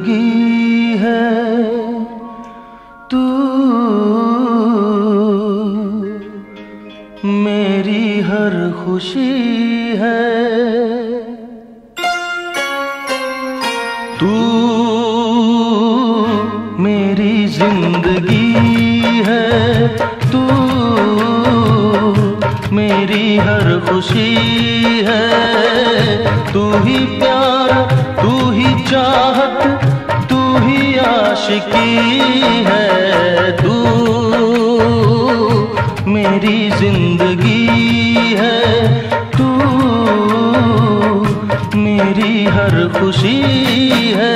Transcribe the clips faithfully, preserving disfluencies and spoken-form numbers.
जिंदगी है तू मेरी हर खुशी है। तू मेरी जिंदगी है तू मेरी हर खुशी है। तू ही प्यार तू ही चाहत तू ही आशिकी है। तू मेरी जिंदगी है तू मेरी हर खुशी है।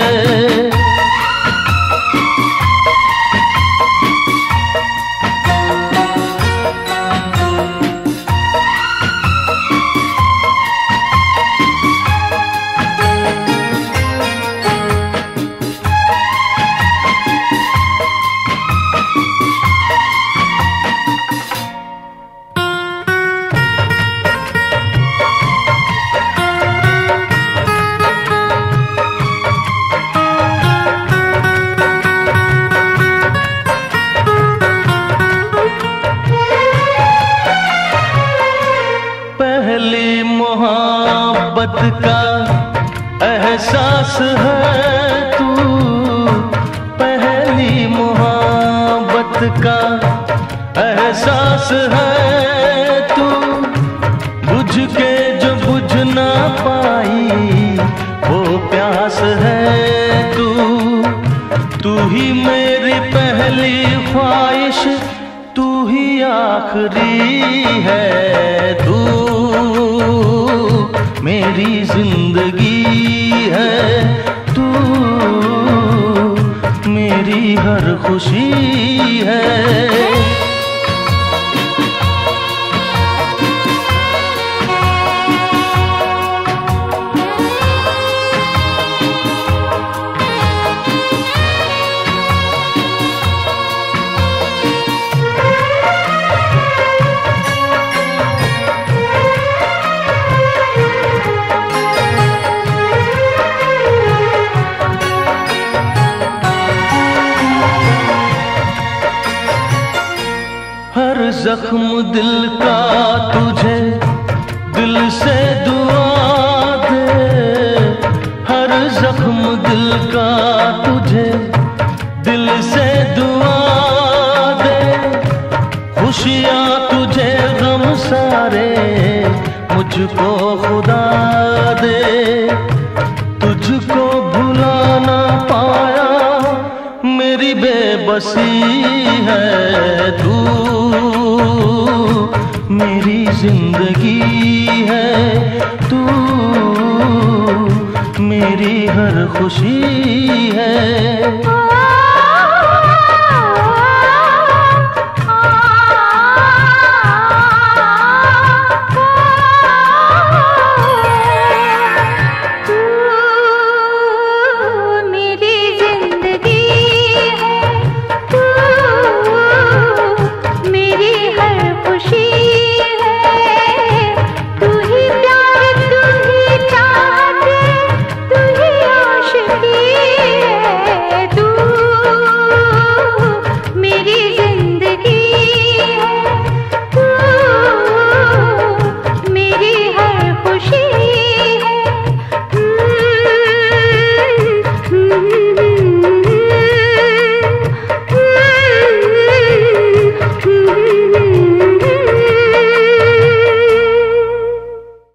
पहली मोहब्बत का एहसास है तू। पहली मोहब्बत का एहसास है तू। बुझ के जो बुझ ना पाई वो प्यास है तू। तू ही मेरी पहली ख्वाहिश तू ही आखिरी है। तू मेरी जिंदगी है तू मेरी हर खुशी है। हर जख्म दिल का तुझे दिल से दुआ दे। हर जख्म दिल का तुझे दिल से दुआ दे। खुशियाँ तुझे गम सारे मुझको खुदा दे। तुझको भुला ना पाया मेरी बेबसी है। तू मेरी जिंदगी है तू मेरी हर खुशी है।